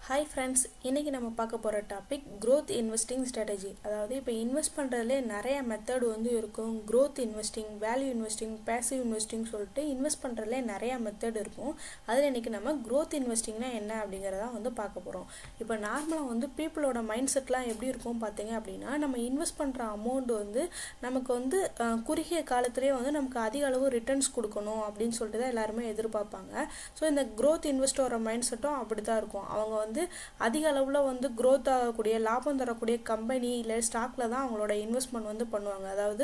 Hi friends, இன்னைக்கு நம்ம பார்க்க போற டாபிக் growth investing strategy. அதாவது இப்போ இன்வெஸ்ட் பண்றதுல நிறைய மெத்தட் இருக்கும். growth investing, value investing, passive investing சொல்லிட்டு இன்வெஸ்ட் பண்றதுல நிறைய மெத்தட் இருக்கும். அதுல இன்னைக்கு நம்ம growth investingனா என்ன அப்படிங்கறத பார்க்க போறோம். இப்போ நார்மலா பீப்பிளோட மைண்ட் செட்லாம் எப்படி இருக்கும் பாத்தீங்க அப்படினா நம்ம இன்வெஸ்ட் பண்ற அமௌண்ட் நமக்கு குறுகிய காலத்திலே நமக்கு அதிக அளவு ரிட்டர்ன்ஸ் கொடுக்கணும் அப்படினு சொல்லிட்டு தான் எல்லாரும் எதிர்பார்ப்பாங்க. சோ இந்த growth இன்வெஸ்டரோட மைண்ட் செட்டும் அப்படிதான் இருக்கும். அவங்க அதிக அளவுல growth ஆகக்கூடிய லாபம் தரக்கூடிய கம்பெனி இல்ல ஸ்டாக்ல தான் அவங்களோட இன்வெஸ்ட்மென்ட் பண்ணுவாங்க. அதாவது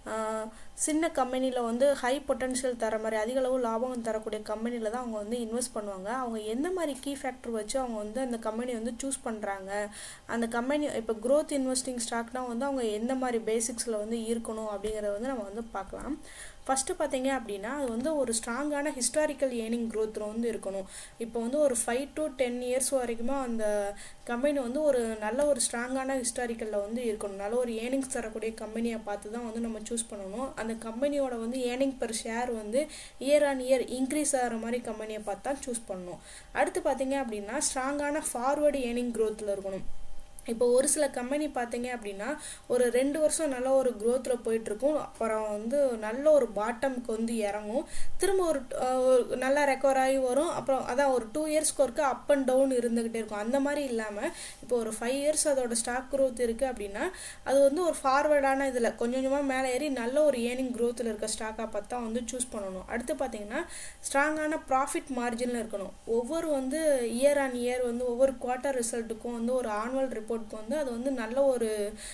சின்ன கம்பெனில ஹை பொட்டன்ஷியல் தர மாதிரி அதிக அளவு லாபம் தரக்கூடிய கம்பெனில தான் அவங்க இன்வெஸ்ட் பண்ணுவாங்க. அவங்க எந்த மாதிரி கீ ஃபேக்டர் வச்சு அவங்க அந்த கம்பெனி சூஸ் பண்றாங்க. அந்த கம்பெனி இப்ப growth investing ஸ்டாக்னா அவங்க எந்த மாதிரி பேசிக்ஸ்ல இருக்கணும் அப்படிங்கறத நம்ம பார்க்கலாம். ஃபர்ஸ்ட் பாத்தீங்க அப்படினா அது ஒரு ஸ்ட்ராங்கான ஹிஸ்டாரிக்கல் ஏர்னிங் growth இருக்கணும். இப்போ ஒரு 5 to 10 இயர்ஸ் வரைக்கும் அந்த கம்பெனி ஒரு நல்ல ஒரு ஸ்ட்ராங்கான ஹிஸ்டாரிக்கல்ல இருக்கணும். நல்ல ஒரு ஏர்னிங்ஸ் தரக்கூடிய கம்பெனியை பார்த்து தான் நம்ம சூஸ் பண்ணணும். அந்த கம்பெனியோட earning per share year on year increase ஆகிற மாதிரி கம்பெனியை பார்த்து தான் சூஸ் பண்ணணும். அடுத்து பாத்தீங்க அப்படினா ஸ்ட்ராங்கான ஃபார்வர்ட் ஏர்னிங் growthல இருக்கணும். இப்போ ஒரு சில கம்பெனி பாத்தீங்க அப்படினா ஒரு 2 வருஷம் நல்ல ஒரு growthல போயிட்டு இருக்கும். அப்புறம் நல்ல ஒரு பாட்டம்க்கு இறங்கும். திரும்ப ஒரு நல்ல ரெக்கவர் ஆகி வரும். அப்புறம் அதான் ஒரு 2 இயர்ஸ்க்கு ஒருக்க அப் அண்ட் டவுன் இருந்துகிட்டே இருக்கும். அந்த மாதிரி இல்லாம இப்போ ஒரு 5 இயர்ஸ் அதோட ஸ்டாக் growth இருக்கு அப்படினா அது ஒரு ஃபார்வர்டான இதுல கொஞ்சம் கொஞ்சமா மேலே ஏறி நல்ல ஒரு ஏர்னிங் growthல இருக்க ஸ்டாக்கா பார்த்தா சூஸ் பண்ணணும். அடுத்து பாத்தீங்கன்னா ஸ்ட்ராங்கான ப்ராஃபிட் மார்ஜின்ல இருக்கணும். ஒவ்வொரு இயர் ஆன் இயர் ஒவ்வொரு குவார்ட்டர் ரிசல்ட்டுக்கும் ஒரு ஆனுவல் ரிப்போர்ட் அது நல்ல ஒரு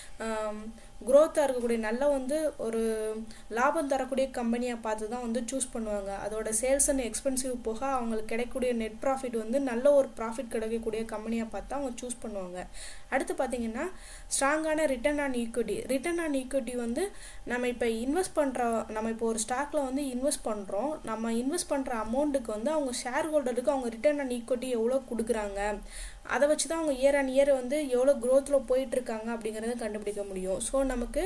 growth-ஆ இருக்கக்கூடிய நல்ல ஒரு லாபம் தரக்கூடிய கம்பெனியை பார்த்து தான் சூஸ் பண்ணுவாங்க. அதோட சேல்ஸ் அண்ட் எக்ஸ்பென்சிவ் போக அவங்களுக்கு கிடைக்கக்கூடிய நெட் ப்ராஃபிட் நல்ல ஒரு ப்ராஃபிட் கிடைக்கக்கூடிய கம்பெனியை பார்த்து அவங்க சூஸ் பண்ணுவாங்க. அடுத்து பாத்தீங்கன்னா ஸ்ட்ராங்கான return on equity. Return on equity நம்ம இப்போ இன்வெஸ்ட் பண்ற நம்ம இப்போ ஒரு ஸ்டாக்ல இன்வெஸ்ட் பண்றோம். நம்ம இன்வெஸ்ட் பண்ற அமௌண்ட்டுக்கு அவங்க ஷேர் ஹோல்டருக்கு அவங்க ரிட்டர்ன் ஆன் ஈக்விட்டி எவ்வளவு கொடுக்குறாங்க, அதை வச்சு தான் அவங்க இயர் ஆன் இயர் எவ்வளவு growthல போயிட்டு இருக்காங்க அப்படிங்கறத கண்டுபிடிக்க முடியும். சோ நமக்கு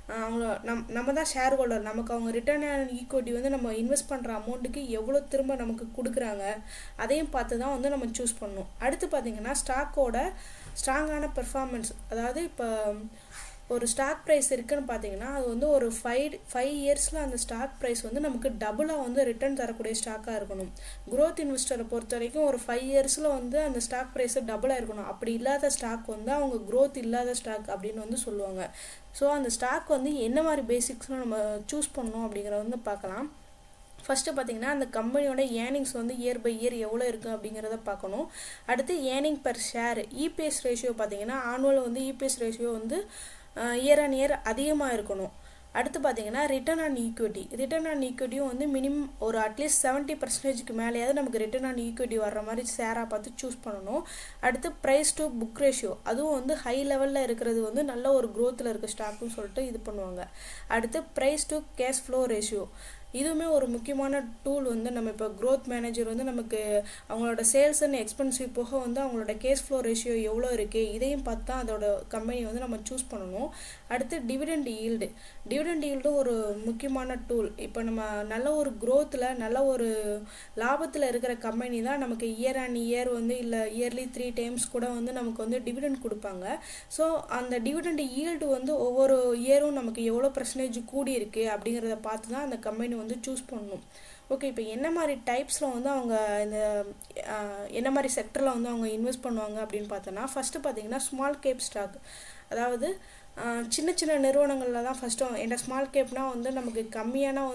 நம்ம தான் ஷேர் ஹோல்டர், நமக்கு அவங்க ரிட்டர்ன் ஆன் ஈக்விட்டி நம்ம இன்வெஸ்ட் பண்ற அமௌண்ட்டுக்கு எவ்வளவு திரும்ப நமக்கு கொடுக்குறாங்க அதையும் பார்த்து தான் நம்ம சூஸ் பண்ணணும். அடுத்து பாத்தீங்கன்னா ஸ்டாக்கோட ஸ்ட்ராங்கான பெர்ஃபார்மன்ஸ். அதாவது இப்போ ஒரு ஸ்டாக் பிரைஸ் இருக்குன்னு பாத்தீங்கன்னா அது ஒரு 5 இயர்ஸ்ல அந்த ஸ்டாக் பிரைஸ் நமக்கு டபுளா ரிட்டர்ன் தரக்கூடிய ஸ்டாக்கா இருக்கணும். growth இன்வெஸ்டரை பொறுத்த வரைக்கும் ஒரு 5 இயர்ஸ்ல அந்த ஸ்டாக் பிரைஸ் டபுளா இருக்கணும். அப்படி இல்லாத ஸ்டாக் அவங்க growth இல்லாத ஸ்டாக் அப்படின்னு சொல்லுவாங்க. சோ அந்த ஸ்டாக் என்ன மாதிரி பேசிக்ஸ்ல நம்ம சூஸ் பண்ணணும் அப்படிங்கறத பார்க்கலாம். ஃபர்ஸ்ட் பாத்தீங்கன்னா அந்த கம்பெனியோட ஏர்னிங்ஸ் இயர் பை இயர் எவ்வளவு இருக்கு அப்படிங்கறத பார்க்கணும். அடுத்து earning per share EPS ratio பாத்தீங்கன்னா annual EPS ratio year on year அதிகமா இருக்கணும். அடுத்து பாத்தீங்கன்னா return on equity. Return on ஈக்விட்டியும் மினிமம் ஒரு அட்லீஸ்ட் 70% மேலேயாவது நமக்கு ரிட்டர்ன் ஆன் ஈக்விட்டி வர்ற மாதிரி ஷேரா பார்த்து சூஸ் பண்ணணும். அடுத்து பிரைஸ் டு புக் ரேஷியோ, அதுவும் ஹை லெவல்ல இருக்கிறது நல்ல ஒரு growthல இருக்க ஸ்டாக்னு சொல்லிட்டு இது பண்ணுவாங்க. அடுத்து price to cash flow ratio, இதுவுமே ஒரு முக்கியமான டூல். நம்ம இப்போ growth மேனேஜர் நமக்கு அவங்களோட சேல்ஸ் அண்ட் எக்ஸ்பென்சிவ் போக அவங்களோட கேஷ் ஃப்ளோ ரேஷியோ எவ்வளோ இருக்கு இதையும் பார்த்து தான் அதோட கம்பெனி நம்ம சூஸ் பண்ணணும். அடுத்து டிவிடெண்ட் ஈல்டு. டிவிடெண்ட் ஈல்டும் ஒரு முக்கியமான டூல். இப்போ நம்ம நல்ல ஒரு growthல நல்ல ஒரு லாபத்துல இருக்கிற கம்பெனி தான் நமக்கு இயர் ஆன் இயர் இல்ல இயர்லி 3 டைம்ஸ் கூட நமக்கு டிவிடெண்ட் கொடுப்பாங்க. ஸோ அந்த டிவிடெண்ட் ஈல்டு ஒவ்வொரு இயரும் நமக்கு எவ்வளவு % கூடி இருக்கு அப்படிங்கறத பார்த்து தான் அந்த கம்பெனி சூஸ் பண்ணணும். ஓகே, இப்போ என்ன மாதிரி டைப்ஸ்ல அவங்க இந்த என்ன மாதிரி செக்டர்ல அவங்க இன்வெஸ்ட் பண்ணுவாங்க அப்படின்னு பார்த்தோம்னா ஃபர்ஸ்ட் பாத்தீங்கன்னா ஸ்மால் கேப் ஸ்டாக். அதாவது சின்ன சின்ன நிறுவனங்கள்ல தான் ஃபர்ஸ்ட் இந்த ஸ்மால் கேப்னா நமக்கு கம்மியான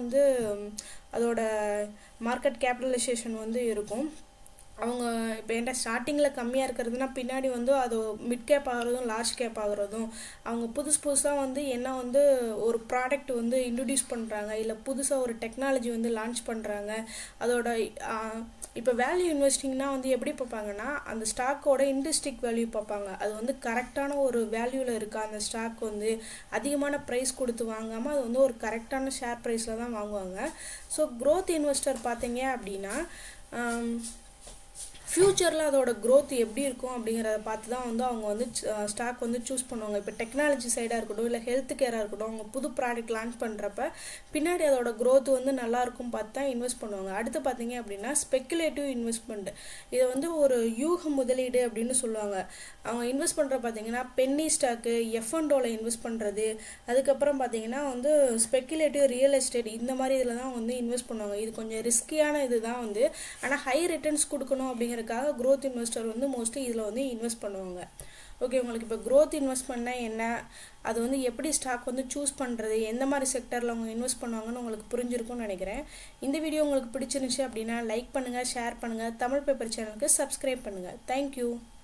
அதோட மார்க்கெட் கேபிட்டலைசேஷன் இருக்கும். அவங்க இப்போ என்கிட்ட ஸ்டார்டிங்ல கம்மியா இருக்கிறதுனா பின்னாடி அது மிட் கேப் ஆகுறதும் லார்ஜ் கேப் ஆகுறதும் அவங்க புதுசா என்ன ஒரு ப்ராடக்ட் இன்ட்ரோடியூஸ் பண்றாங்க, இல்ல புதுசா ஒரு டெக்னாலஜி லான்ச் பண்றாங்க. அதோட இப்போ வேல்யூ இன்வெஸ்டிங்னா எப்படி பார்ப்பாங்கன்னா அந்த ஸ்டாக்கோட இன்ட்ரின்சிக் வேல்யூ பார்ப்பாங்க. அது கரெக்டான ஒரு வேல்யூல இருக்கா, அந்த ஸ்டாக் அதிகமான பிரைஸ் கொடுத்து வாங்காம அது ஒரு கரெக்டான ஷேர் பிரைஸ்ல தான் வாங்குவாங்க. ஸோ growth இன்வெஸ்டர் பாத்தீங்க அப்படின்னா ஃப்யூச்சரில் அதோட க்ரோத் எப்படி இருக்கும் அப்படிங்கிறத பார்த்து தான் வந்து அவங்க வந்து ஸ்டாக் வந்து சூஸ் பண்ணுவாங்க. இப்போ டெக்னாலஜி சைடாக இருக்கட்டும், இல்லை ஹெல்த் கேராக இருக்கட்டும், அவங்க புது ப்ராடக்ட் லான்ச் பண்ணுறப்ப பின்னாடி அதோட க்ரோத் வந்து நல்லாயிருக்கும் பார்த்து தான் இன்வெஸ்ட் பண்ணுவாங்க. அடுத்து பார்த்தீங்க அப்படின்னா ஸ்பெக்குலேட்டிவ் இன்வெஸ்ட்மெண்ட். இதை வந்து ஒரு யூக முதலீடு அப்படின்னு சொல்லுவாங்க. அவங்க இன்வெஸ்ட் பண்ணுற பார்த்தீங்கன்னா பென்னி ஸ்டாக்கு, F&Oவில் இன்வெஸ்ட் பண்ணுறது, அதுக்கப்புறம் பார்த்தீங்கன்னா வந்து ஸ்பெக்குலேட்டிவ் ரியல் எஸ்டேட், இந்த மாதிரி இதில் தான் வந்து இன்வெஸ்ட் பண்ணுவாங்க. இது கொஞ்சம் ரிஸ்கியான இது தான் வந்து, ஆனால் ஹை ரிட்டர்ன்ஸ் கொடுக்கணும் அப்படிங்கிறதுக்காக growth இன்வெஸ்டர் வந்து மோஸ்ட்லி இதில் வந்து இன்வெஸ்ட் பண்ணுவாங்க. ஓகே, உங்களுக்கு இப்போ growth இன்வெஸ்ட்மெண்ட்னா என்ன, அது வந்து எப்படி ஸ்டாக் வந்து சூஸ் பண்ணுறது, எந்த மாதிரி செக்டரில் அவங்க இன்வெஸ்ட் பண்ணுவாங்கன்னு உங்களுக்கு புரிஞ்சிருக்கும்னு நினைக்கிறேன். இந்த வீடியோ உங்களுக்கு பிடிச்சிருந்துச்சு அப்படின்னா லைக் பண்ணுங்கள், ஷேர் பண்ணுங்கள், தமிழ் பேப்பர் சேனலுக்கு சப்ஸ்கிரைப் பண்ணுங்கள். தேங்க்யூ.